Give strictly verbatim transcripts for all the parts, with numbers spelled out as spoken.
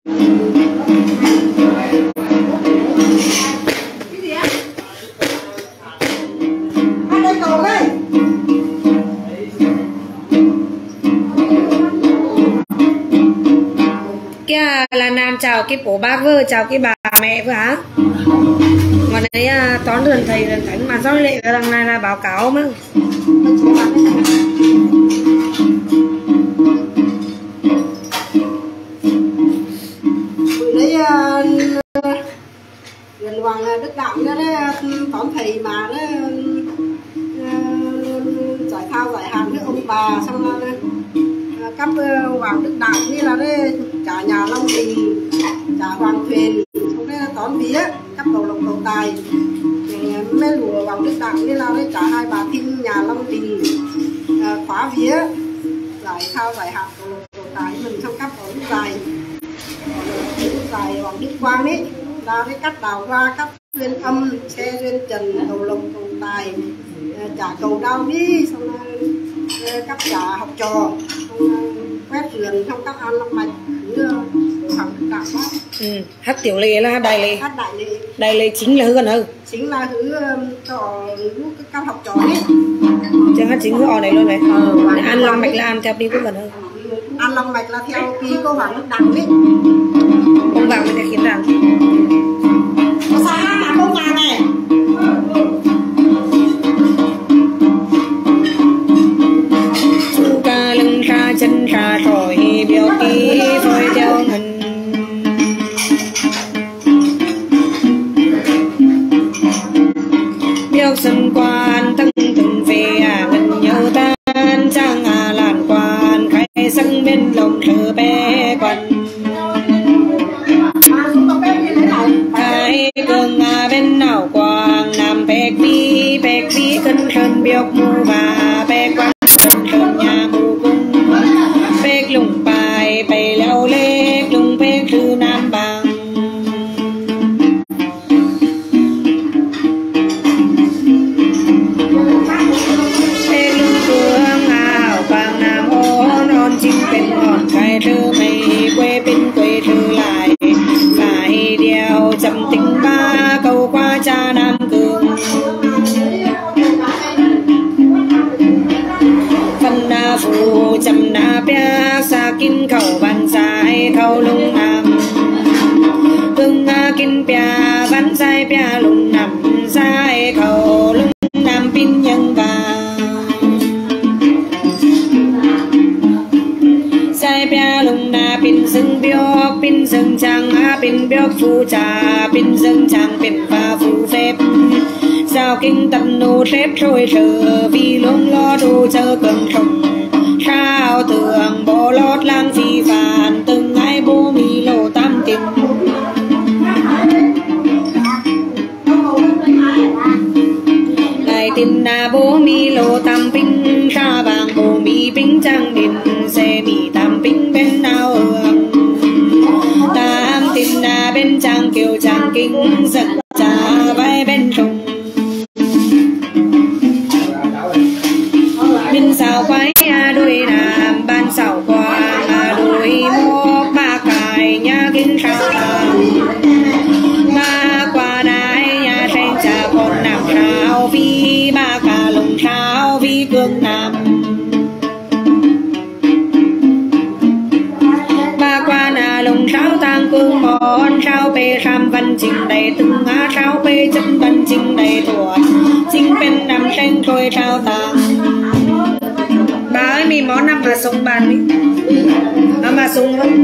Kia là Nam chào cái bố bác vợ, chào cái bà mẹ vợ hả? Còn đấy à, toán đường thầy đường thánh mà do lệ cái đằng này là báo cáo mà. Đấy gần hoàng Đức Đạo đó đấy, toán thầy mà đó giải thao giải hạn với ông bà, xong rồi cấp hoàng Đức Đạo như là đấy trả nhà Long Đình, trả hoàng thuyền, xong đấy toán vía cấp cầu lộc cầu tài, mấy lùa hoàng Đức Đạo như là đấy trả hai bà Thinh nhà Long Đình, khóa vía giải thao giải hạn cầu lộc cầu tài mình xong cấp ở lúc dài lúc dài hoàng Đức Quang ấy ra với cắt đào hoa cắt duyên âm xe duyên trần cầu lộc cầu tài trả cầu đau đi, xong rồi cấp trả học trò, xong quét sườn, xong các ăn long mạch như học đạo đó. Ừ. Hát tiểu lệ là hát đại lệ. Hát đại lệ. Đại lệ chính là hư gần hư. Chính là hư cho lúc các học trò ấy. Chứ hát chính hư ở này luôn này. Ờ, ăn long mạch là ăn theo đi cũng gần hư. Ăn long mạch là theo kỳ cô Hoàng Đức Đặng ấy. Ông vào người ta khiến rằng có xa không nhà này. Chú ca lưng ra chân ra rồi biểu ký rồi theo mình. Biểu sân quan thân từng về à ngân nhau tan trang à làn quan khai sân bên lòng thơ bé quần. Khai cường à bên nào quang nam bẹc vi bẹc vi cân sơn biểu mù và bẹc quang cân sơn nhà mù cung bẹc lùng bài bày leo lê lùng bẹc thư nam bằng. Bẹc lùng phương ảo quang nam ôn ôn chinh bên ngọn khai thư mây quê bên quê thư lại phải đeo chậm tình ba câu qua cha nam cường. Phần na phù chậm na bia xa kinh khẩu bàn dài khẩu lung nam cưng a kinh bia văn dài bia lung nằm dài khẩu lung nam pin nhân bà dài bia lung na pin dưng biok pin dưng chang a pin biok phu trà pin dưng chang pin và phu phép sao kinh tâm nô xếp trôi trở vì lông lo đồ chờ cơn trồng sao tường bộ lót lang phi phản từng ai bố mi lô tam tình lại tin na bố mi lô tam pinh ra vàng bố mi pinh trang đình xe mi tam pinh bên nào hưởng tam tin na bên trang kiều trang kinh giật trà vai bên trùng bên sao quái đôi nam ban sao quang đôi mốc ba cài nhà kinh sao ba qua đái nhà tranh trà con nam sao vi ba cả lồng sao vi cương nam ba qua na lồng sao tang cương mòn sao pe sam văn trình đầy từng ngã sao pe chân văn trình đầy thuở chính bên nam tranh thôi sao tang. Bà ơi, mình món nằm mà súng bàn đi. À mà súng không?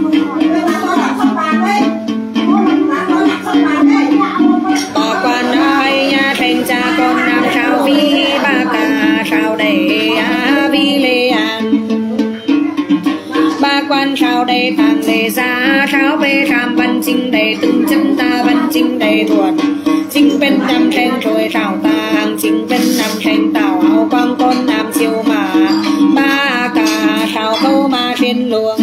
Bà quan ơi, nhà thành cha con nam sao vi ba cả sao đầy á vi lê an. Ba quan sao đầy tàng lê ra sao bê sam văn trình đầy từng chân ta văn trình đầy thuột. Chính bên nam tranh rồi sao tàng chính bên nam tranh tảo áo quang con nam siêu mà ba cả sao câu mà trên luồng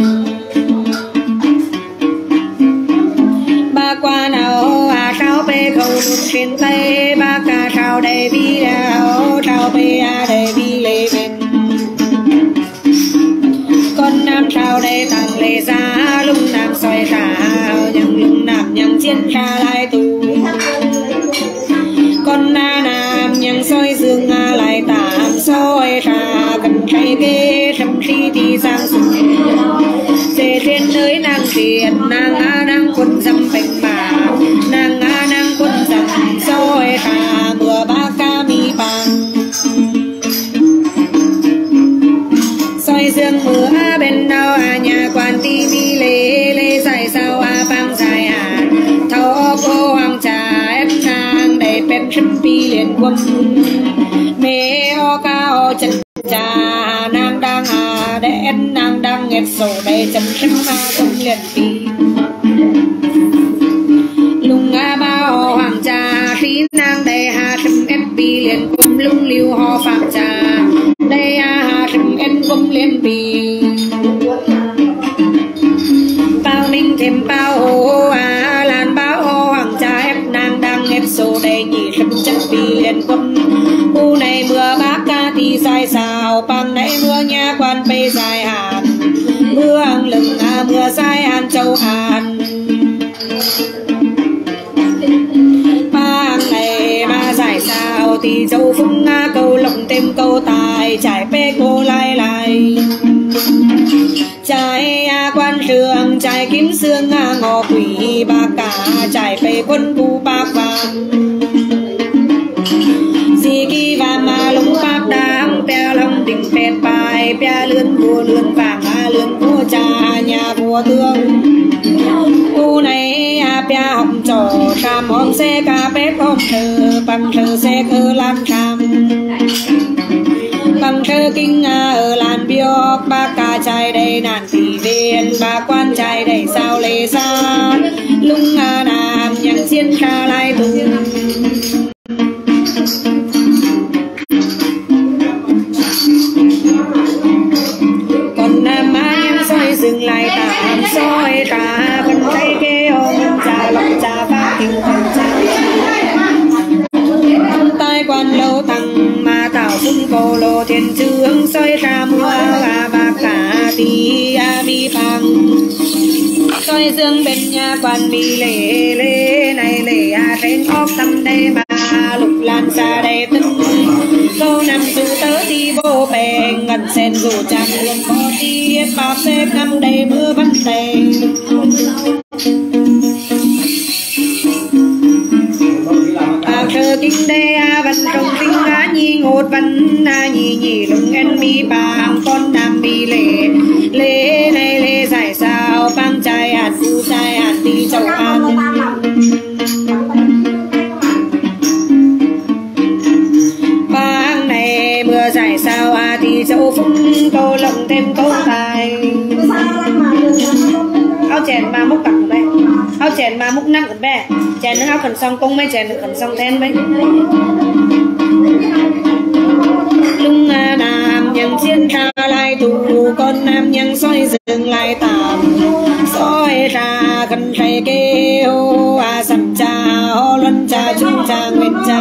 ba qua nào à sao bê khâu luôn trên tay ba cả sao đầy vi đào sao bê à đầy vi lê bên con nam sao đầy tàng lê ra lung nam xoay ra biển nàng a nàng quân dầm bình mà nàng a nàng quân dầm soi ra mưa ba ca mi bằng soi dương mưa bên đâu à nhà quan ti mi lê lê dài sao à băng dài à thâu cô hoàng trà em nàng đầy bên chân pi liền quân mê o cao chân trà nàng đang à đen nàng đang nghẹt sổ đầy chân chân à không liền pi lùng a bao hoàng trà khí nàng đầy hà sâm ép pi liền quân lung liu ho phạm trà đây à hà sâm em quân liền pi bao minh thêm bao hồ à lan bao hồ hoàng trà ép nàng đang ép sổ đầy nhị sâm chân pi liền quân u này mưa bác ca thì dài sao bằng này mưa nhà quan bê dài hàn mưa ăn lừng à mưa dài hàn châu hàn bằng này mà dài sao thì châu phung nga câu lộng thêm câu tài trải bê cô lai lai trái quan trường trái kim xương ngò quỷ bạc cả trải bê quân cu bạc vàng si ki và mà lúng bạc đám bè lòng đỉnh pẹt bài bè lươn vua lươn vàng à lươn vua trà nhà vua tương u này à bè học trò tràm hôm xe cà bếp hôm thơ bằng thơ xe cơ lan tràm bằng thơ kinh à ở làn biok ba ca trai đây nàn tỷ viên ba quan trai đây sao lê xa lung à nam nhằng xiên tra lai tung còn nam má nhang soi dừng lại tạm soi ra vẫn thấy kê ôm trà lòng trà phát kinh thần trà tai quan lâu tăng mà tạo sung cô lô thiên trương soi ra mưa à bạc cả tí a mi phang soi dương bên nhà quan mi lệ lệ này lệ à trên óc tâm đây mà lục lan xa đây tưng câu năm dù tớ đi vô bè ngân sen dù chạm đường có đi bạc xếp năm đây mưa vẫn đầy bạc thơ kinh đê à văn trong kinh á nhi ngột văn à nhì nhì lùng en mi bàng con nam mi lệ lệ này lệ giải sao bang trai hạt phu trai hạt đi châu an bang này mưa giải sao à thì châu phung câu lộng thêm câu tài áo chèn mà múc cặp đây áo chèn mà múc nặng ở bè chèn nó áo cần xong công mấy chèn được cần xong thêm mấy lung à nam nhằng xiên ra lại tù con nam nhằng soi dừng lại tạm soi ra gần thầy kêu à sầm trà ho luân trà chung trà nguyên trà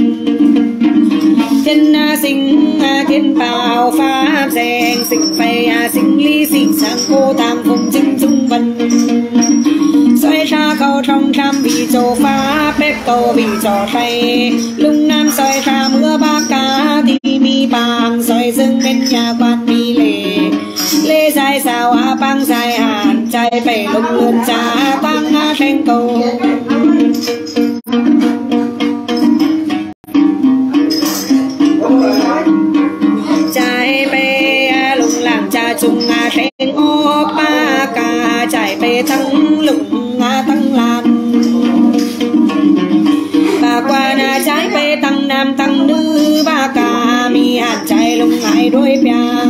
thiên a sinh a thiên bảo pháp rèn sinh phây a sinh ly sinh sang cô tam cùng chính trung vân soi ra câu trong trăm vì châu phá bếp câu vì trò say lung nam soi ra mưa ba cá thì mi bàng soi dương bên nhà quan mi lệ lê dài sao a băng dài hàn trai bể lung lươn trà tăng a sen câu trai bê lung làng trà chung a sen ô ba ca trai bê thăng lung a tăng lan ba qua na trái bê tăng nam tăng nữ ba ca mi hàn trai lung ai đôi bia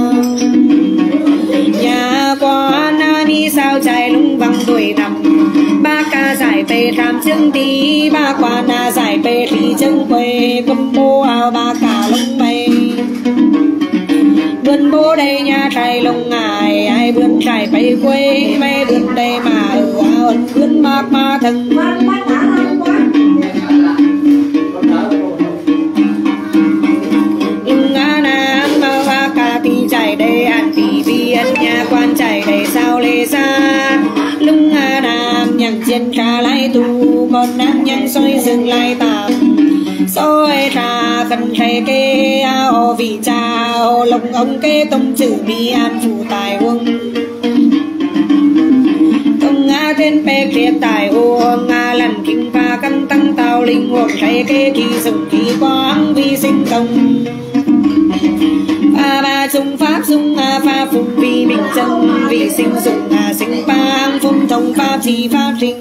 nhà qua na mi sao trai lung văng đuổi nằm ba ca giải bê tham chương tí ba qua na giải bê thì chân quê bấm bô ao ba ca lung mây bươn bố đây nhà trai lung ngài ai bươn trai bay quê bay bươn đây mà ở ao bươn mạc ma thân lung á nam ba ca thì chạy đây ăn thì viên nhà quan chạy đây sao lê xa lung á nam nhằng chiên tra lại tu con nam nhằng soi dừng lại tạm soi ra gần thầy kê ao vì cha lồng ông kê tông chữ bi an phụ tài quân tông liên bè kia tài uông nga lần kinh pha căn tăng tàu linh hồn thấy kê kỳ sừng kỳ quang vi sinh công pha ba trung pháp dung a pha phùng vi bình chân vì sinh dụng a sinh pang phùng thông pháp chỉ pháp sinh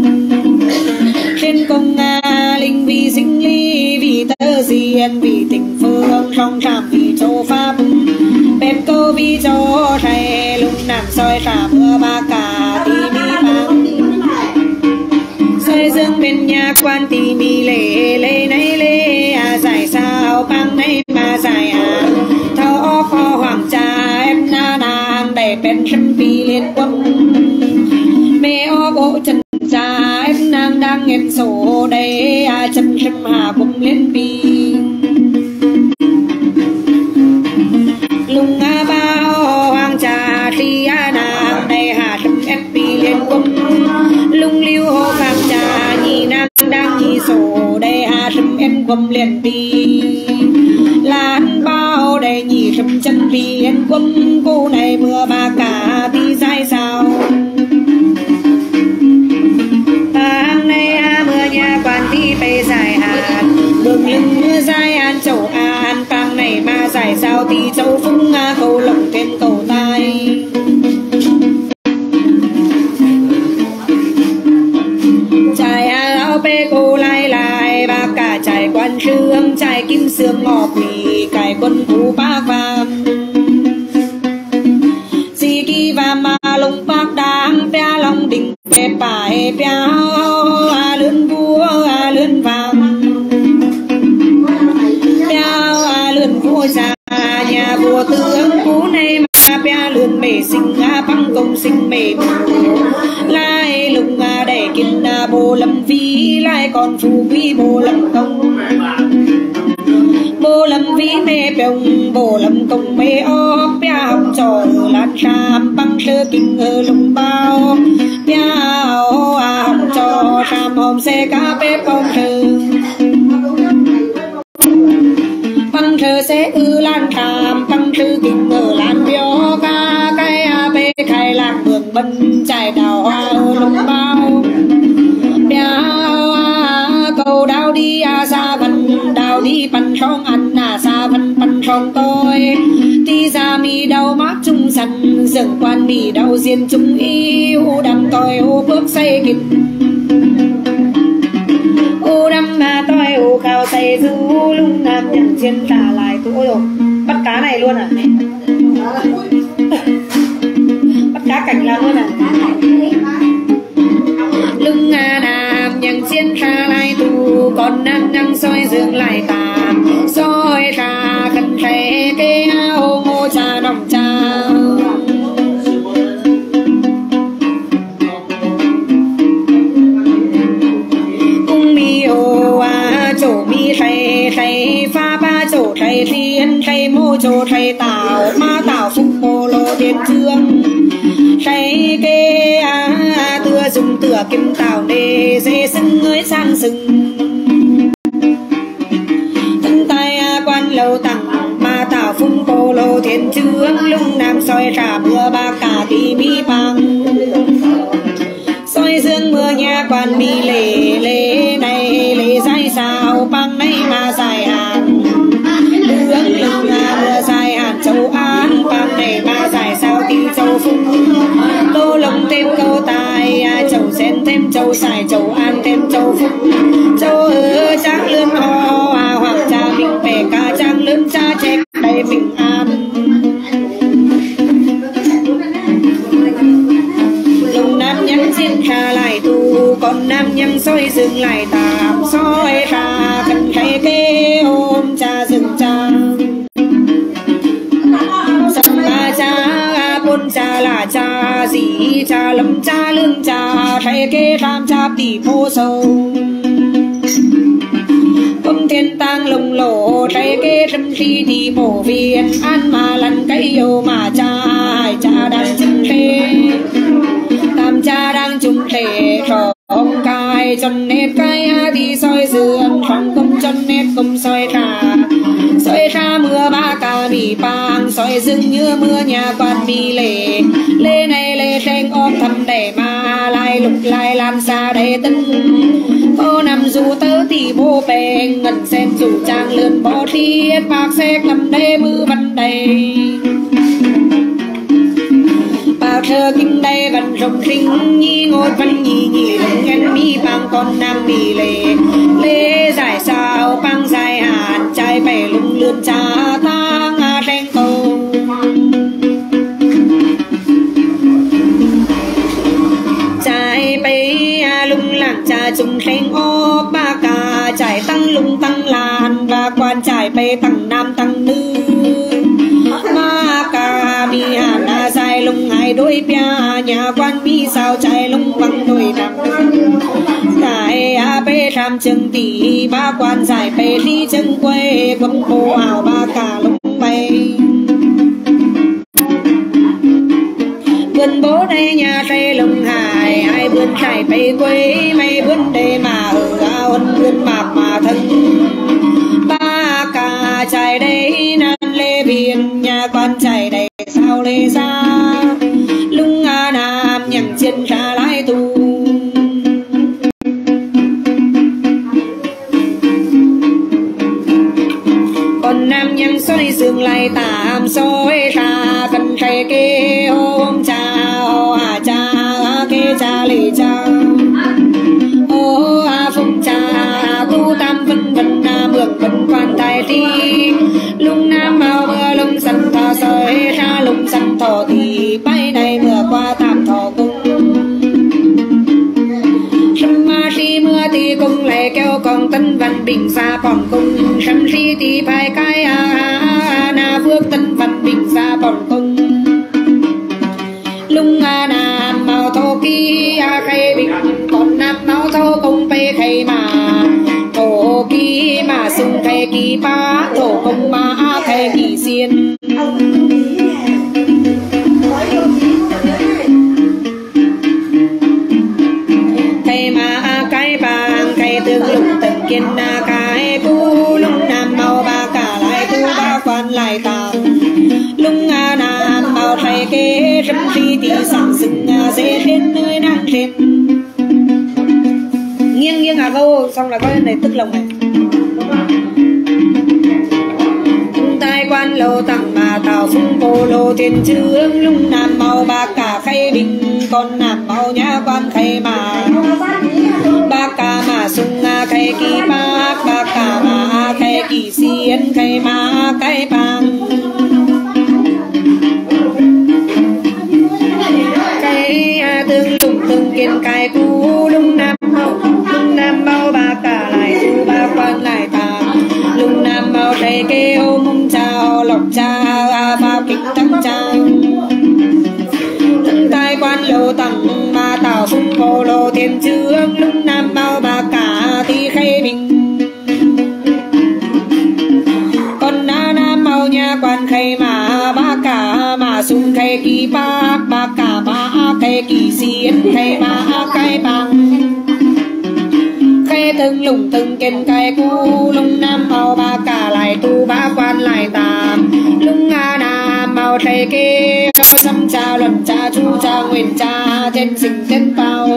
trên công a linh vì sinh ly vì tơ diên vì tình phương trong trạm vì châu pháp bếp cô vì châu thầy lúc nằm soi trà mưa ba cả tí mi bang soi dương bên nhà quan tí mi lệ lệ này lệ à giải sao bang này mà giải à thao kho hoàng trà em na nàng để bên sân phi liên quân mẹ ô bộ chân trà em nàng đang nghe sổ đây à chân sân hà cùng liên phi lùng a bao hoàng trà tri a nàng đây hà sân em phi liên quân lung liêu hồ phạm trà nhị nàng đang nhị sổ đây hà sân em quân liên phi lan bao đầy nhị sầm chân liên quân cô này mưa ba cả đi sai sao tháng này mưa nhà quan đi về dài hạn đường lưng mưa dài an châu an tháng này mà dài sao thì châu phúng cầu lồng thêm cầu tai trái áo bê cô lai lai ba cả trái quan trương trái kim sương ngọc quỷ cải quân cú bác vàng di kỳ và ma lông bác đám pia long đình pe bài pia a lươn vua a lươn vàng pia a lươn vua già nhà vua tướng cú này mà pia lươn mề sinh a băng công sinh mề lai lùng a để kinh a bồ lâm vi lai còn phù quý bồ lâm công bồ lâm vĩ mê bông bồ lâm công mê ốc bia học trò lát sam băng sơ kinh ở lùng bao bia học trò sam hôm xe cá bếp ông thơ băng thơ sẽ ư lan sam băng sơ kinh ở lan bió ca cây bê khai lạc đường bân trải đào hoa ở lùng bao bia cầu đào đi à xa văn đào đi bắn song ăn à xa văn bắn song tôi ti ra mi đau mát trung sân dường quan mi đau diên trung yêu đam tôi ô bước say kịp ô đam mà tôi ô cao say du lung nam nhận chiên trả lại tôi rồi bắt cá này luôn à bắt cá cảnh là luôn à lưng à nam nhận chiên trả lại tu còn nam năng soi dương lại tạm soi ra khăn khẽ kê ô ngô cha nòng cha cung mi ô à chỗ mi thầy thầy pha ba chỗ thầy thiên thầy mô chỗ thầy tạo ma tạo phúc mô lô thiên trương thầy kê à tựa dùng tựa kim tạo nề dê sưng người sang sừng quan lâu tặng ma tạo phung cô lô thiên trương lung nam soi ra mưa ba cả tí mi bằng soi dương mưa nhà quan mi lệ lệ này lệ dài sao băng này mà dài hạn lương lưng mưa dài hạn châu an băng này mà dài sao tí châu phung tô lông thêm câu tài châu sen thêm châu xài châu an thêm châu phung châu ở trác lươn ho hoàng cha mình về ca trang lớn cha chết đầy bình an lùng nam nhân xin ra lại tu còn nam nhân soi dừng lại tạm soi ra cần thấy kê ôm cha dừng cha sầm ba cha buôn cha là cha gì cha lâm cha lương cha thấy kê ram cha tỷ phô sâu công thiên tang lồng lộ trái kê râm ri đi mổ viên an mà lần cây yêu mà cha hai cha đang chung thế tam cha đang chung thế rồi ông cài chân nét cái đi soi dương trong công chân nét công soi ra soi ra mưa ba ca bị bang soi dương như mưa nhà quan bị lệ lê này lê sen ôm thầm để mà lại lai lục lai lan xa đầy tân cô nằm dù tớ thì bố bè ngần sen dù trang lươn bó thiết bạc xe ngầm đê mưa văn đầy bao thơ kinh đây văn rồng rinh nhi ngôi văn nhì nhì lồng ngân mi bằng con nam mì lệ lê dài sao băng dài hàn trai bè lung lươn cha ta ngà đen cầu trai bè lung làng cha chung khen ô ba cà trải tăng lung tăng làn và quan trải bè tăng nam tăng nữ ma cà mi hàn na dài lung hai đôi bia nhà quan mi sao trái lung bằng đôi nằm tại a bê tham chân tỷ ba quan giải bê ly chân quê quân bộ ảo ba cà lung bay vườn bố đây nhà xây lung hải ai vườn khải bê quê mấy vườn đây mà ở ao ân vườn mạc mà thân ba cà trái đây nan lê biển nhà quan chạy đầy sao lê xa lung a nam nhằng chân ra lái tu còn nam nhằng xôi sương lại tạm xôi ra cần thầy kê ôm cha ô à cha kê cha lì cha ô à phụng cha tu tam vân vân nam mượn vân quan tài thi lung nam bao bờ lung sân thọ sơi ra lung sân thọ thì bay này mưa qua tam thọ cung sâm ma si mưa thì cung lại kêu con tân văn bình xa bỏng cung sâm si thì phải cái a a na phước tân văn bình xa bỏng cung lung a nam màu thô kia khay bình còn nam màu thô cung pe khay mà thổ kỳ mà sung khay kỳ ba thổ cung mà khay kỳ xiên khay mà cái bàng khay tương lục tận kiên na cái cu lung nam màu ba cả lại tu ba quan lại tạm lung a nam màu khay kê râm ri thì sáng sừng dễ trên nơi đang trên nghiêng nghiêng à vô xong là có này tức lòng này tai quan lô tặng mà tàu phung bồ lô thiên trương lung nam màu ba cả khay bình con nam màu nhã quan khay mà ba cả mà sung khay kỳ ba ba cả mà khay kỳ xiên khay mà cái bằng khay tương lung tương kiên cái cú lung nam màu lung nam màu ba cả lại tu ba quan lại tạm lung nam màu thầy kêu mung chào lộc cha vào kịch tăng chào tai quan lô tặng mà tàu phung bồ lô thiên trương lung nam màu ba cả thì khay bình còn na nam màu nhà quan khay mà ba cả mà sung khay kỳ ba ba cả ba khay kỳ xiên khay ba cái bằng khay từng lùng từng kiên cái cu lung nam màu ba cả lại tu ba quan lại tạm lung a nam màu thầy kê xăm cha luận cha chu cha nguyện cha thiên sinh thiên bao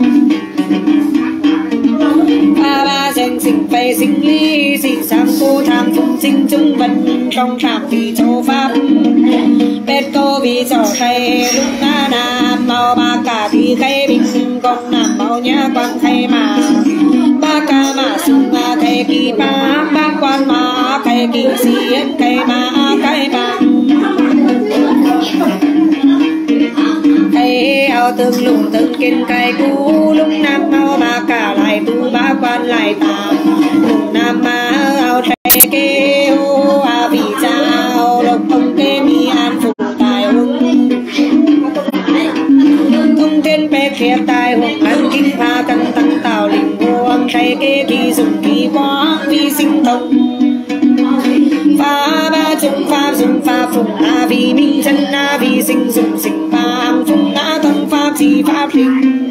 ba ba sinh sinh phê sinh ly sinh sang cô tham phung sinh trung vận trong trạm vì châu pháp bết cô vì trò khay lung a nam màu ba cả thì khay bình con nam màu nhã quan khay mà ba ca mà sung ma khay kỳ ba ba quan mà khay kỳ xiên khay mà cái bằng khay ao tương lùng tương kiên cái cú lung nam màu ba cả lại tu ba quan lại tạm lung nam ma ao thầy kêu a vì cha ao lộc ông kê mi an phục tài hùng thông thiên bê khiết tài hùng an kinh pha căn tăng tạo linh huống thầy kê kỳ dùng kỳ quá vi sinh thông pha ba chung pháp dùng pháp phùng a vì minh chân a vì sinh dùng sinh pháp phùng a thông pháp chỉ pháp linh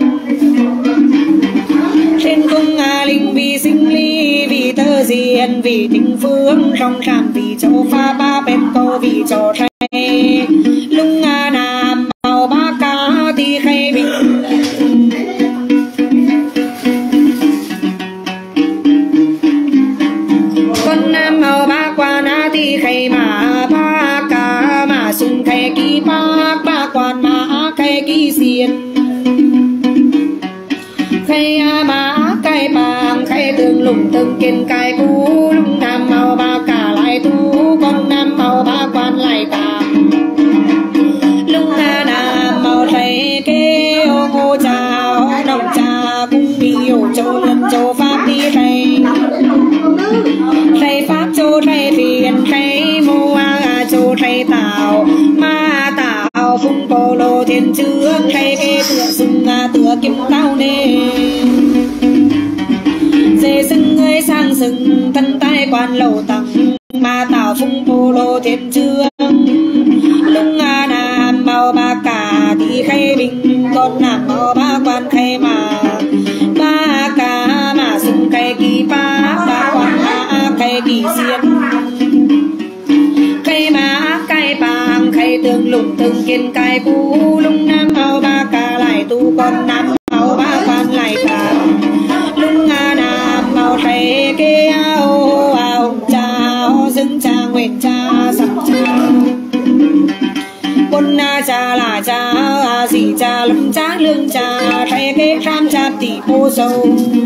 trên cung a linh vì sinh ly vì thơ diên vì tình phương trong trạm vì châu pha ba bên câu vì trò trai lung a nam màu ba cá thì khay bình khay má cây bàng khay tương lùng tương kiên cài cú lung nam màu ba cả lại tu con nam màu ba quan lại tạm lung na nam màu thầy kê ô ngô chào đồng trà cung đi ô châu lần châu pháp đi thầy thầy pháp châu thầy thiền thầy mô a châu thầy tào ma tào phung bồ lô thiên chướng thầy kê tựa sung tựa kim tao nê dê sưng người sang sừng thân tay quan lầu tặng ma tào phung bồ lô thiên chướng lung a nam màu ba cả thì khay bình con nam màu ba quan khay mà ba cả mà sung khay kỳ pa ba quan a khay kỳ xiên khay má khay bàng khay tương lùng tương kiên cài cú lung nam màu ba cả lại tu con nam màu ba quan lại tà lung a nam màu thầy kê ao ao chào dưng cha nguyện cha sắp cha quân na cha là cha gì cha lâm cha lương cha thầy kê tham cha tỷ bô dâu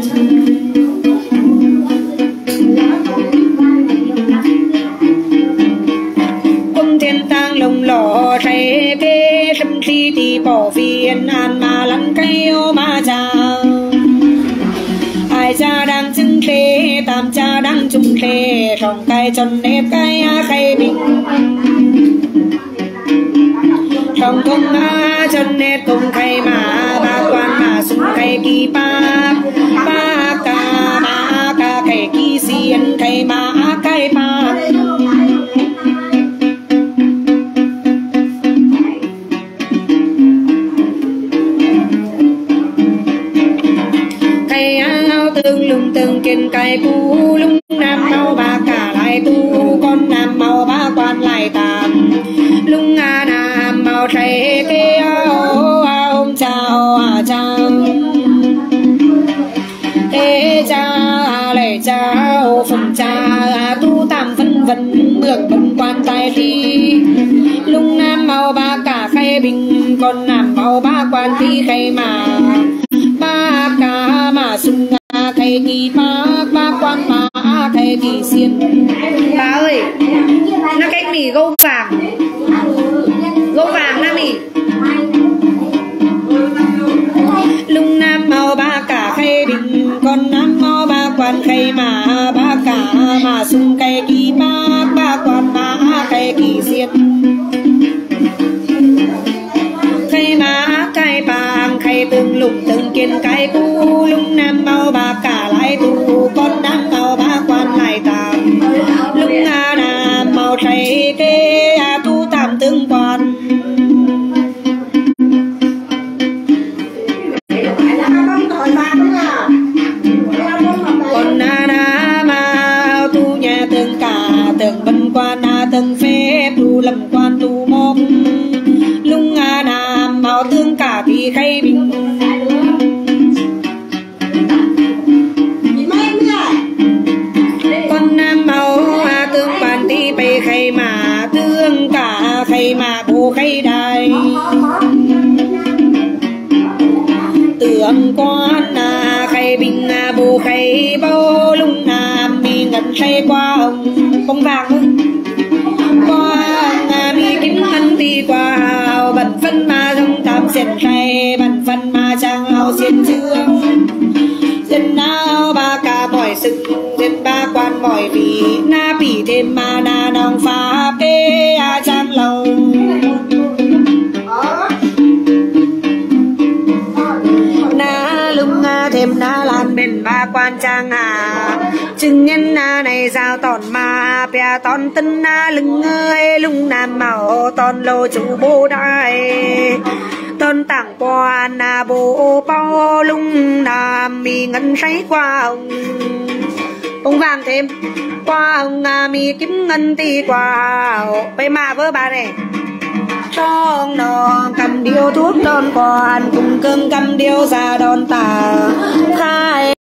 quân thiên tang lồng lò thầy kê thâm thi thì bỏ phiền an mà lăn cây ô ma cha ai cha đang chứng thế tam cha đang chung thế trong cây chân nếp cây khay bình trong công a chân nét công khay mà ba quan mà sung khay kỳ pa ba ca ma ca khay kỳ xiên khay ma khay pa khay áo tương lung tương kiên cài cú lung nam màu ba cả lại tu con nam màu ba quan lại tạm lung a nam màu thầy kê ô ông chào à chào ê cha lệ cha phần cha tu tam phân vân mượn vân quan tài thi lung nam màu ba cả khay bình con nam màu ba quan thi khay mà ba cả mà sung khay kỳ ba ba quan ba khay kỳ xiên bà ơi nó cách mì gâu vàng gâu vàng na mì lung nam màu ba cả khay bình con nam màu ba quan khay mà ba cả mà sung khay kỳ ba ba quan ba khay kỳ xiên khay má khay bàng khay tương lùng tương kiên cài cú lung nam màu ba cả lại tu con nam màu ba quan lại tạm lung a nam màu thầy kê tu tam tương quan con na na ma tu nhà tương cả tương bân quan na tương phép tu lâm quan tu mốc lung a nam màu tương cả thì khay bình con nam màu tương quan thì bày khay mà tương cả khay mà bố khay đài tưởng quan na khay bình na bố khay bao lung nam mi ngân khay qua ông bông vàng hơn qua mi kiếm ngân thì qua hào bật phân ma trong tam xiên khay bật phân ma trang hào xiên dương dân nào ba cả mọi sự dân ba quan mọi vị na bỉ thêm ma na nong pha pê a trang lâu na lung thêm na lan bên ba quan trang à chừng nhân na này giao tòn ma bè tòn tân na lưng ơi lung nam màu tòn lô chủ bố đại tôn tặng quan na bố bao lung nam mi ngân say qua ông bông vàng thêm qua ông mi kiếm ngân ti qua bây mà với bà này trong nó cầm điếu thuốc đón quan cùng cơm cầm điếu ra đón tà khai